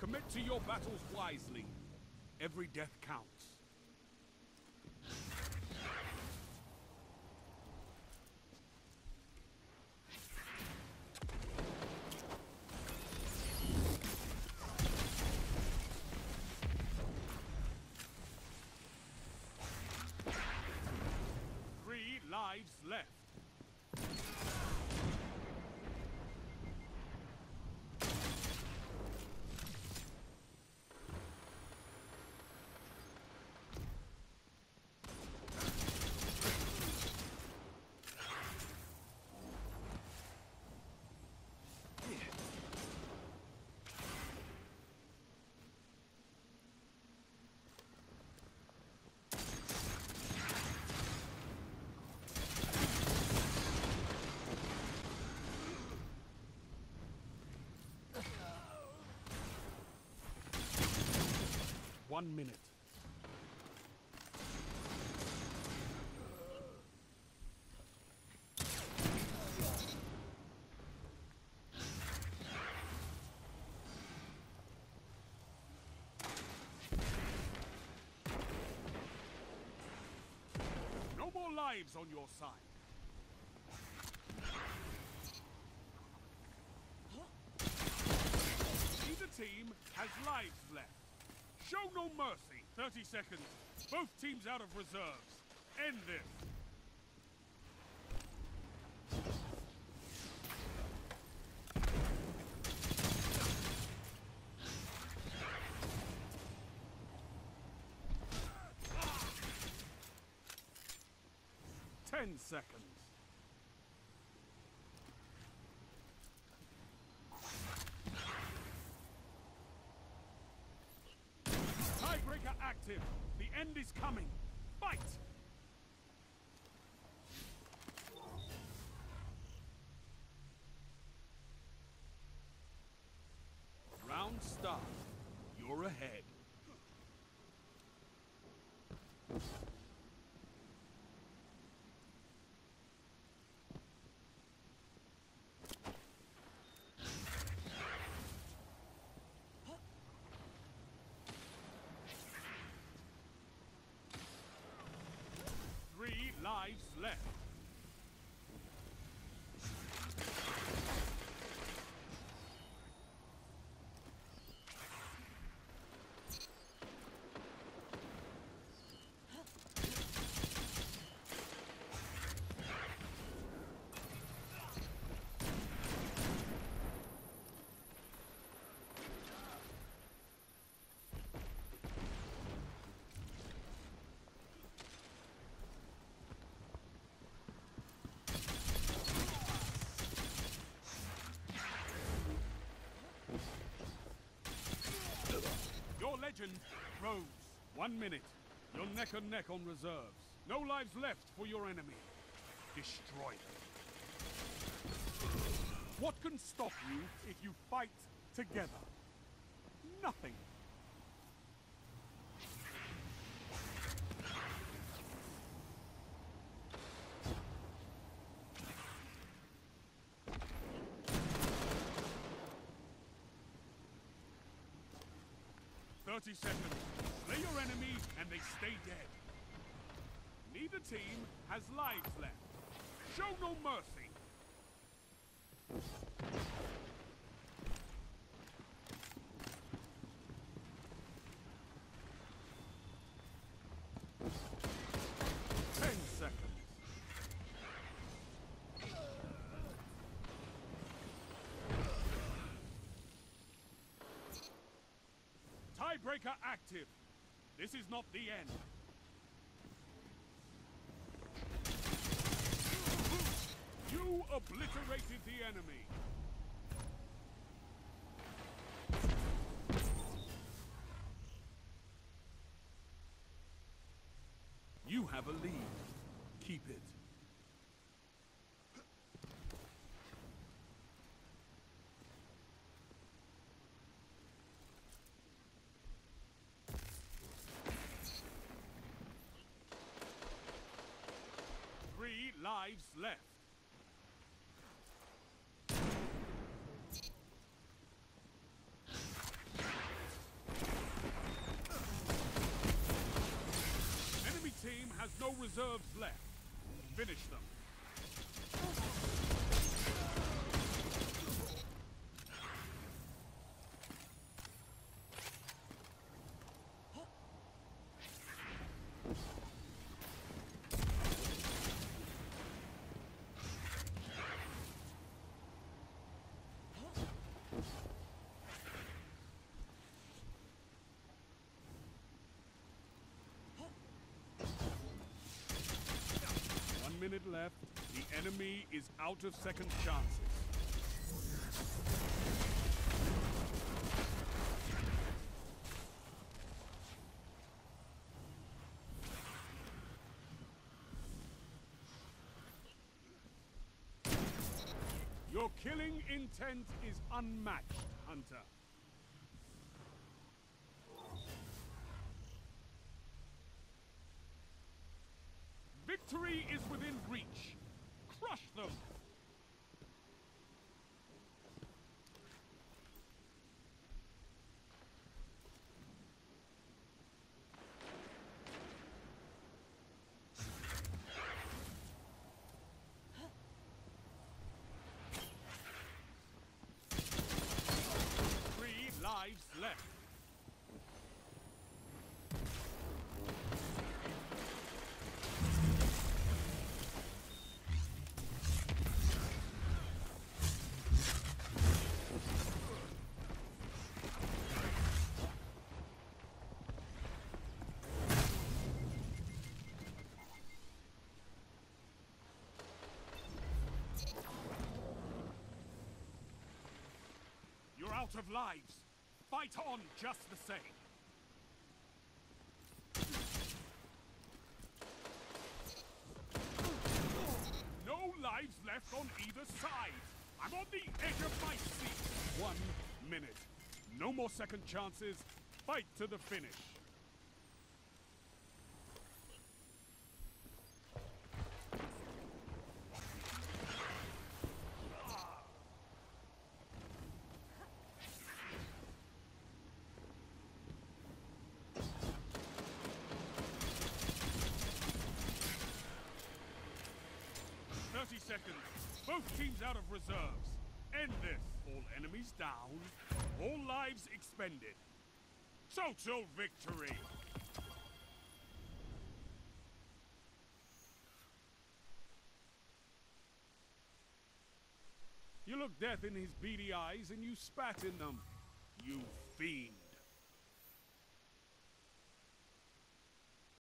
Commit to your battles wisely. Every death counts. Three lives left. One minute. No more lives on your side. Neither team has lives left. Show no mercy. 30 seconds. Both teams out of reserves. End this. Ten seconds. Tiebreaker active. The end is coming. Fight! Round start. You're ahead. Three lives left. Your legend grows. 1 minute. You're neck and neck on reserves. No lives left for your enemy. Destroy them. What can stop you if you fight together? Nothing. Seconds. Slay your enemy and they stay dead. Neither team has lives left. Show no mercy. Tiebreaker active. This is not the end. You obliterated the enemy. You have a lead. Keep it. Three lives left. reserves left. Finish them. Minute left. The enemy is out of second chances. Your killing intent is unmatched, Hunter. Victory is within reach. Crush them! Three lives left. You're out of lives. Fight on just the same. No lives left on either side. I'm on the edge of my seat. 1 minute. No more second chances. Fight to the finish. Seconds. Both teams out of reserves. End this. All enemies down. All lives expended. Total victory. You looked death in his beady eyes and you spat in them. You fiend.